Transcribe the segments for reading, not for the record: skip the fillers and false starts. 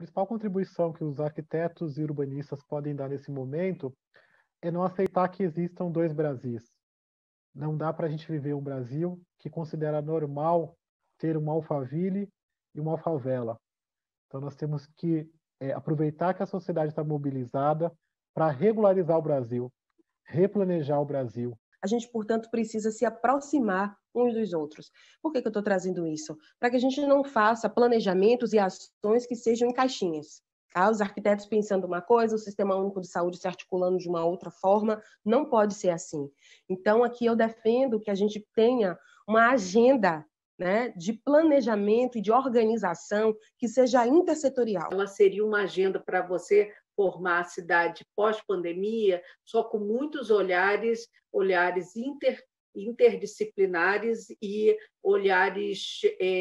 principal contribuição que os arquitetos e urbanistas podem dar nesse momento é não aceitar que existam dois Brasis. Não dá para a gente viver um Brasil que considera normal ter uma Alphaville e uma Alfavela. Então nós temos que aproveitar que a sociedade está mobilizada para regularizar o Brasil, replanejar o Brasil. A gente, portanto, precisa se aproximar uns dos outros. Por que eu estou trazendo isso? Para que a gente não faça planejamentos e ações que sejam em caixinhas. Tá? Os arquitetos pensando uma coisa, o Sistema Único de Saúde se articulando de uma outra forma, não pode ser assim. Então, aqui eu defendo que a gente tenha uma agenda, né, de planejamento e de organização que seja intersetorial. Ela seria uma agenda para você formar a cidade pós-pandemia, só com muitos olhares interdisciplinares e olhares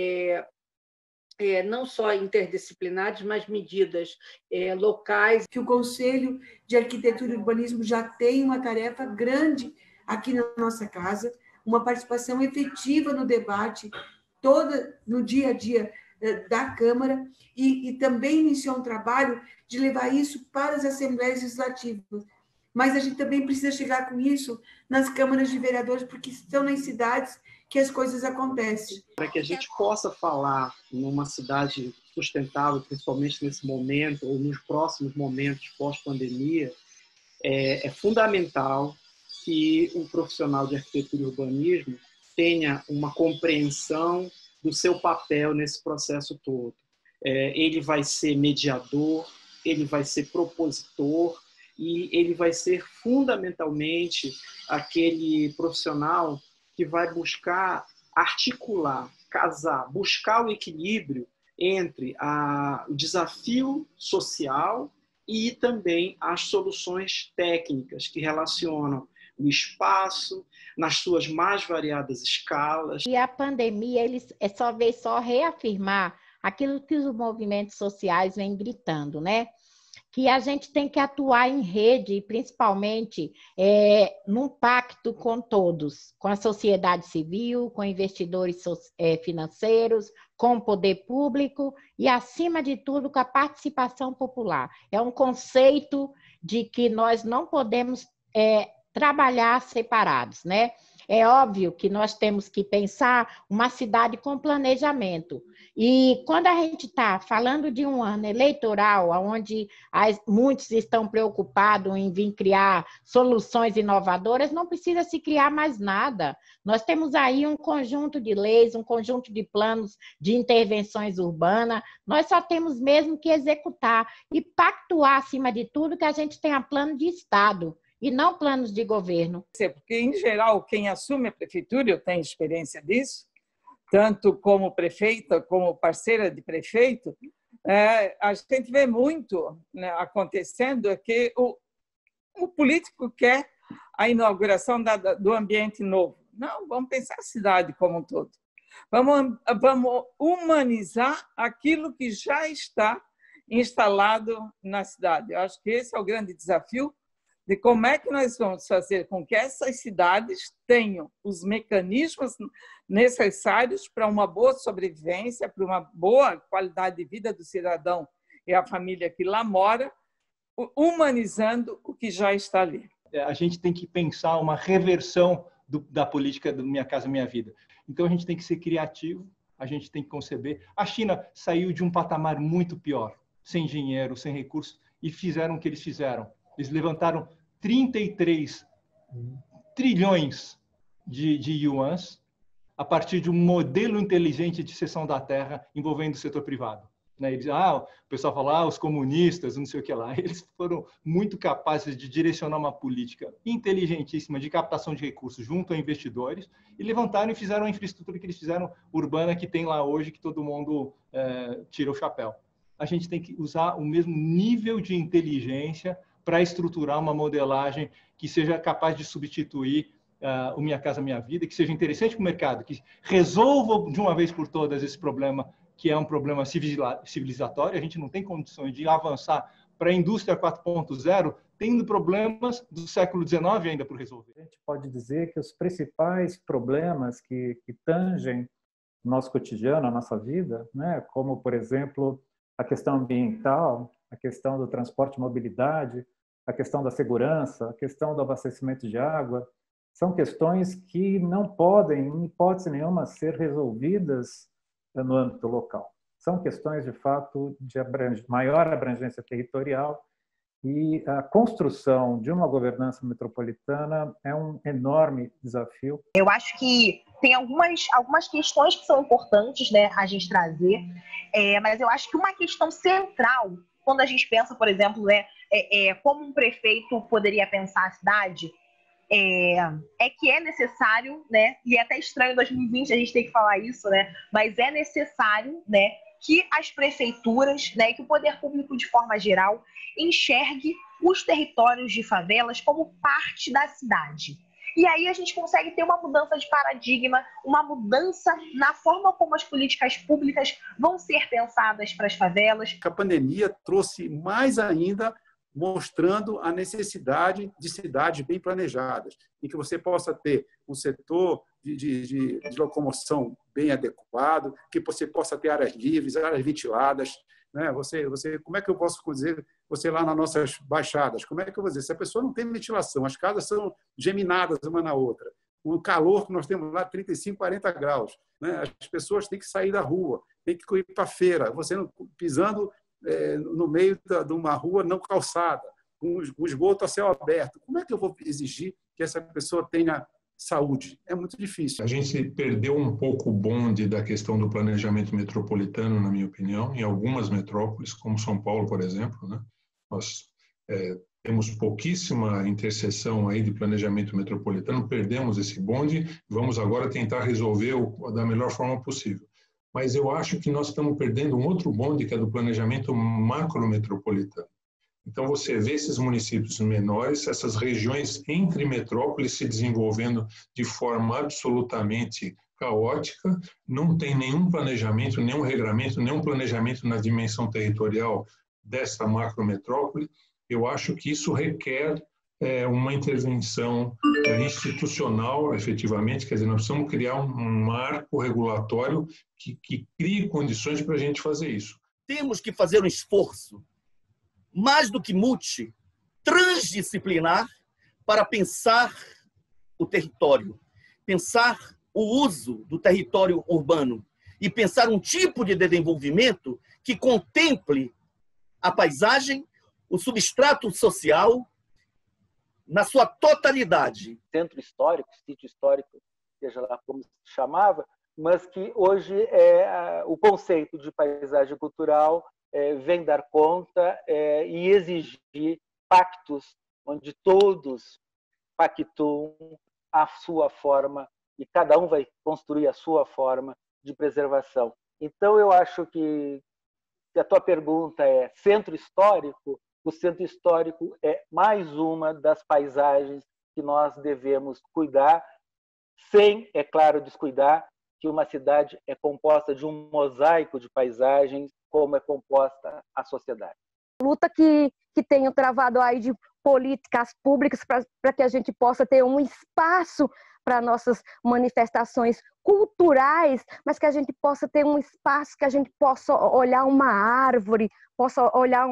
não só interdisciplinares, mas medidas locais. Que o Conselho de Arquitetura e Urbanismo já tem uma tarefa grande aqui na nossa casa, uma participação efetiva no debate, toda no dia a dia da Câmara, e também iniciou um trabalho de levar isso para as Assembleias Legislativas. Mas a gente também precisa chegar com isso nas câmaras de vereadores, porque são nas cidades que as coisas acontecem. Para que a gente possa falar numa cidade sustentável, principalmente nesse momento, ou nos próximos momentos pós-pandemia, é fundamental que o profissional de arquitetura e urbanismo tenha uma compreensão do seu papel nesse processo todo. Ele vai ser mediador, ele vai ser propositor e ele vai ser fundamentalmente aquele profissional que vai buscar articular, casar, buscar o equilíbrio entre o desafio social e também as soluções técnicas que relacionam o espaço nas suas mais variadas escalas. E a pandemia veio só reafirmar aquilo que os movimentos sociais vêm gritando, né? Que a gente tem que atuar em rede, principalmente num pacto com todos, com a sociedade civil, com investidores financeiros, com o poder público e, acima de tudo, com a participação popular. É um conceito de que nós não podemos trabalhar separados, né? É óbvio que nós temos que pensar uma cidade com planejamento. E quando a gente está falando de um ano eleitoral, onde muitos estão preocupados em vir criar soluções inovadoras, não precisa se criar mais nada. Nós temos aí um conjunto de leis, um conjunto de planos de intervenções urbanas, nós só temos mesmo que executar e pactuar, acima de tudo, que a gente tenha plano de Estado e não planos de governo. Porque, em geral, quem assume a prefeitura, eu tenho experiência disso, tanto como prefeita, como parceira de prefeito, a gente vê muito, né, acontecendo que o político quer a inauguração do ambiente novo. Não, vamos pensar a cidade como um todo. Vamos humanizar aquilo que já está instalado na cidade. Eu acho que esse é o grande desafio de como é que nós vamos fazer com que essas cidades tenham os mecanismos necessários para uma boa sobrevivência, para uma boa qualidade de vida do cidadão e a família que lá mora, humanizando o que já está ali. A gente tem que pensar uma reversão da política do Minha Casa Minha Vida. Então, a gente tem que ser criativo, a gente tem que conceber. A China saiu de um patamar muito pior, sem dinheiro, sem recursos, e fizeram o que eles fizeram. Eles levantaram 33 trilhões de yuans a partir de um modelo inteligente de cessão da terra envolvendo o setor privado. Eles, o pessoal fala, os comunistas, não sei o que lá. Eles foram muito capazes de direcionar uma política inteligentíssima de captação de recursos junto a investidores e levantaram e fizeram a infraestrutura que eles fizeram urbana que tem lá hoje, que todo mundo tira o chapéu. A gente tem que usar o mesmo nível de inteligência para estruturar uma modelagem que seja capaz de substituir o Minha Casa Minha Vida, que seja interessante para o mercado, que resolva de uma vez por todas esse problema, que é um problema civilizatório. A gente não tem condições de avançar para a indústria 4.0, tendo problemas do século XIX ainda por resolver. A gente pode dizer que os principais problemas que tangem o nosso cotidiano, a nossa vida, né, como, por exemplo, a questão ambiental, a questão do transporte e mobilidade, a questão da segurança, a questão do abastecimento de água, são questões que não podem, em hipótese nenhuma, ser resolvidas no âmbito local. São questões, de fato, de maior abrangência territorial, e a construção de uma governança metropolitana é um enorme desafio. Eu acho que tem algumas questões que são importantes, né, a gente trazer, mas eu acho que uma questão central, quando a gente pensa, por exemplo, como um prefeito poderia pensar a cidade, é que é necessário, né, e é até estranho em 2020 a gente ter que falar isso, né, mas é necessário, né, que as prefeituras, né, que o poder público de forma geral enxergue os territórios de favelas como parte da cidade. E aí a gente consegue ter uma mudança de paradigma, uma mudança na forma como as políticas públicas vão ser pensadas para as favelas. A pandemia trouxe mais ainda, mostrando a necessidade de cidades bem planejadas, em que você possa ter um setor de locomoção bem adequado, que você possa ter áreas livres, áreas ventiladas, né? Como é que eu posso dizer, você lá nas nossas baixadas, como é que eu vou dizer? Se a pessoa não tem ventilação, as casas são geminadas uma na outra, o calor que nós temos lá, 35, 40 graus, né? As pessoas têm que sair da rua, têm que ir para a feira, você pisando no meio de uma rua não calçada, com o esgoto a céu aberto. Como é que eu vou exigir que essa pessoa tenha saúde? É muito difícil. A gente perdeu um pouco o bonde da questão do planejamento metropolitano, na minha opinião, em algumas metrópoles, como São Paulo, por exemplo, né? Nós temos pouquíssima interseção aí de planejamento metropolitano, perdemos esse bonde, vamos agora tentar resolver da melhor forma possível. Mas eu acho que nós estamos perdendo um outro bonde, que é do planejamento macrometropolitano. Então, você vê esses municípios menores, essas regiões entre metrópoles se desenvolvendo de forma absolutamente caótica, não tem nenhum planejamento, nenhum regramento, nenhum planejamento na dimensão territorial dessa macrometrópole. Eu acho que isso requer uma intervenção institucional, efetivamente, quer dizer, nós precisamos criar um marco regulatório que crie condições para a gente fazer isso. Temos que fazer um esforço, mais do que transdisciplinar, para pensar o território, pensar o uso do território urbano e pensar um tipo de desenvolvimento que contemple a paisagem, o substrato social, na sua totalidade. Centro histórico, sítio histórico, seja lá como se chamava, mas que hoje o conceito de paisagem cultural vem dar conta e exigir pactos onde todos pactuam a sua forma e cada um vai construir a sua forma de preservação. Então, eu acho que a tua pergunta é centro histórico. O centro histórico é mais uma das paisagens que nós devemos cuidar, sem, é claro, descuidar que uma cidade é composta de um mosaico de paisagens, como é composta a sociedade. Luta que tenho travado aí de políticas públicas para que a gente possa ter um espaço para nossas manifestações culturais, mas que a gente possa ter um espaço que a gente possa olhar uma árvore, possa olhar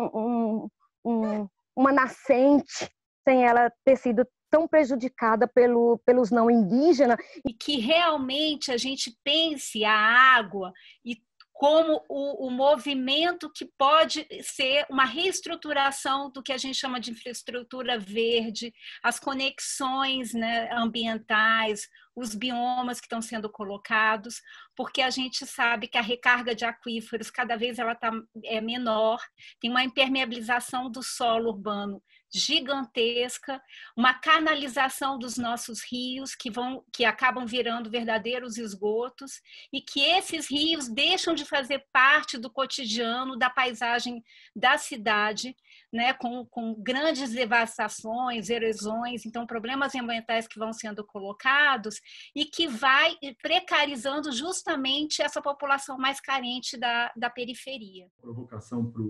uma nascente, sem ela ter sido tão prejudicada pelos não indígenas. E que realmente a gente pense a água e como o movimento que pode ser uma reestruturação do que a gente chama de infraestrutura verde, as conexões, né, ambientais, os biomas que estão sendo colocados, porque a gente sabe que a recarga de aquíferos cada vez ela é menor, tem uma impermeabilização do solo urbano gigantesca, uma canalização dos nossos rios que acabam virando verdadeiros esgotos e que esses rios deixam de fazer parte do cotidiano da paisagem da cidade, né, com grandes devastações, erosões, então problemas ambientais que vão sendo colocados e que vai precarizando justamente essa população mais carente da periferia. Provocação para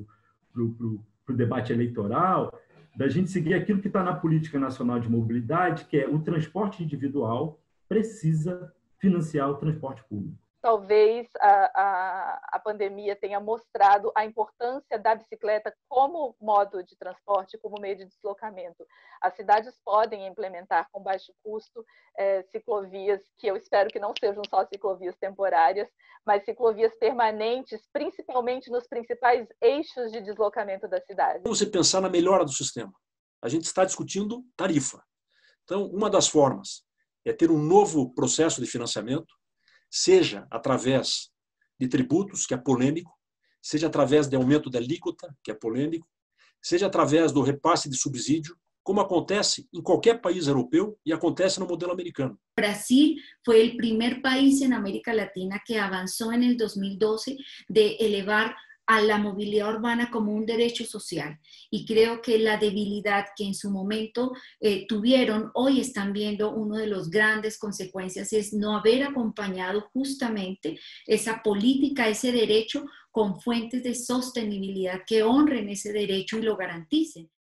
o debate eleitoral, da gente seguir aquilo que está na Política Nacional de Mobilidade, que é o transporte individual precisa financiar o transporte público. talvez a pandemia tenha mostrado a importância da bicicleta como modo de transporte, como meio de deslocamento. As cidades podem implementar com baixo custo ciclovias, que eu espero que não sejam só ciclovias temporárias, mas ciclovias permanentes, principalmente nos principais eixos de deslocamento da cidade. Você pensar na melhora do sistema. A gente está discutindo tarifa. Então, uma das formas é ter um novo processo de financiamento, seja através de tributos, que é polêmico, seja através de aumento da alíquota, que é polêmico, seja através do repasse de subsídio, como acontece em qualquer país europeu e acontece no modelo americano. Brasil fue el primer país en América Latina que avanzó en el 2012 de elevar a la movilidad urbana como un derecho social. Y creo que la debilidad que en su momento tuvieron, hoy están viendo una de las grandes consecuencias es no haber acompañado justamente esa política, ese derecho con fuentes de sostenibilidad que honren ese derecho y lo garanticen.